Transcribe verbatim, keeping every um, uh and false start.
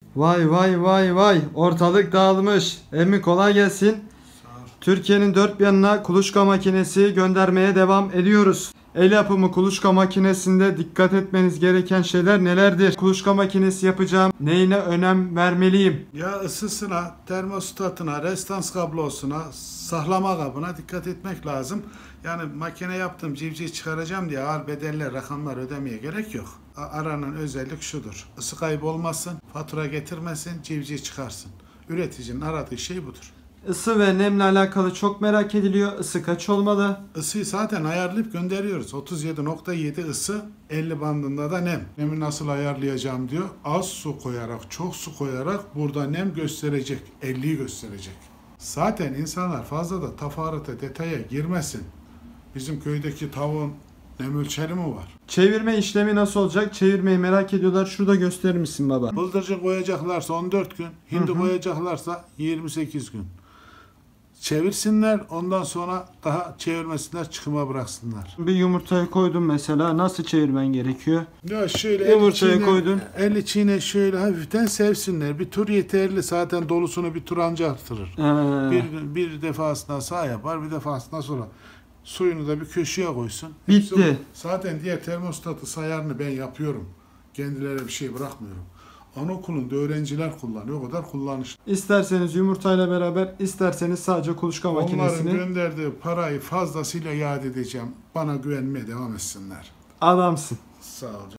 Vay vay vay vay. Ortalık dağılmış. Emmi kolay gelsin. Türkiye'nin dört bir yanına kuluçka makinesi göndermeye devam ediyoruz. El yapımı kuluçka makinesinde dikkat etmeniz gereken şeyler nelerdir? Kuluçka makinesi yapacağım. Neyine önem vermeliyim? Ya ısısına, termostatına, restans kablosuna, saklama kabına dikkat etmek lazım. Yani makine yaptım, civciv çıkaracağım diye ağır bedeller, rakamlar ödemeye gerek yok. Aranan özellik şudur: Isı kaybı olmasın, fatura getirmesin, civciv çıkarsın. Üreticinin aradığı şey budur. Isı ve nemle alakalı çok merak ediliyor. Isı kaç olmalı? Isıyı zaten ayarlayıp gönderiyoruz. otuz yedi nokta yedi ısı, elli bandında da nem. Nemi nasıl ayarlayacağım diyor. Az su koyarak, çok su koyarak burada nem gösterecek, elliyi gösterecek. Zaten insanlar fazla da tafarata, detaya girmesin. Bizim köydeki tavuğun nem ölçeri mi var? Çevirme işlemi nasıl olacak? Çevirmeyi merak ediyorlar. Şurada gösterir misin baba? Bıldırcın koyacaklarsa on dört gün, hindi hı hı. koyacaklarsa yirmi sekiz gün. Çevirsinler, ondan sonra daha çevirmesinler, çıkıma bıraksınlar. Bir yumurtayı koydum mesela, nasıl çevirmen gerekiyor? Ya şöyle yumurtayı el koydun. El içine şöyle hafiften sevsinler. Bir tur yeterli, zaten dolusunu bir tur anca artırır. Ee. Bir, bir defasında sağ yapar, bir defasında sola. Suyunu da bir köşeye koysun. Bitti. Hepsi, zaten diğer termostatı sayarını ben yapıyorum. Kendilerine bir şey bırakmıyorum. Anaokulunda öğrenciler kullanıyor. O kadar kullanışlı. İsterseniz yumurtayla beraber, isterseniz sadece kuluçka makinesini. Onların gönderdiği parayı fazlasıyla iade edeceğim. Bana güvenmeye devam etsinler. Adamsın. Sağ ol.